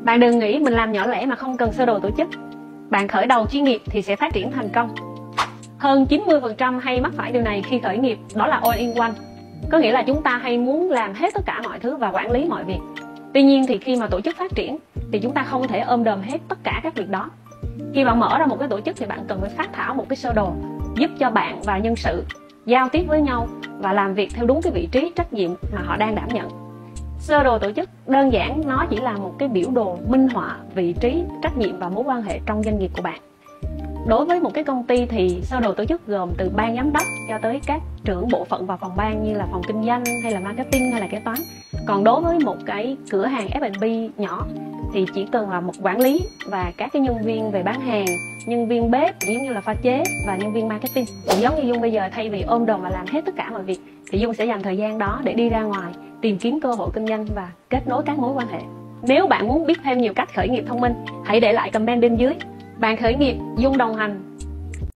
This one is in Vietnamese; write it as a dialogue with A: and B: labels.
A: Bạn đừng nghĩ mình làm nhỏ lẻ mà không cần sơ đồ tổ chức. Bạn khởi đầu chuyên nghiệp thì sẽ phát triển thành công. Hơn 90% hay mắc phải điều này khi khởi nghiệp, đó là all in one. Có nghĩa là chúng ta hay muốn làm hết tất cả mọi thứ và quản lý mọi việc. Tuy nhiên thì khi mà tổ chức phát triển thì chúng ta không thể ôm đồm hết tất cả các việc đó. Khi bạn mở ra một cái tổ chức thì bạn cần phải phát thảo một cái sơ đồ giúp cho bạn và nhân sự giao tiếp với nhau và làm việc theo đúng cái vị trí trách nhiệm mà họ đang đảm nhận. Sơ đồ tổ chức đơn giản nó chỉ là một cái biểu đồ minh họa vị trí, trách nhiệm và mối quan hệ trong doanh nghiệp của bạn. Đối với một cái công ty thì sơ đồ tổ chức gồm từ ban giám đốc cho tới các trưởng bộ phận và phòng ban như là phòng kinh doanh hay là marketing hay là kế toán. Còn đối với một cái cửa hàng F&B nhỏ thì chỉ cần là một quản lý và các cái nhân viên về bán hàng, nhân viên bếp giống như là pha chế và nhân viên marketing. Cũng giống như Dung bây giờ, thay vì ôm đồm và làm hết tất cả mọi việc thì Dung sẽ dành thời gian đó để đi ra ngoài tìm kiếm cơ hội kinh doanh và kết nối các mối quan hệ. Nếu bạn muốn biết thêm nhiều cách khởi nghiệp thông minh, hãy để lại comment bên dưới. Bạn khởi nghiệp, Dung đồng hành.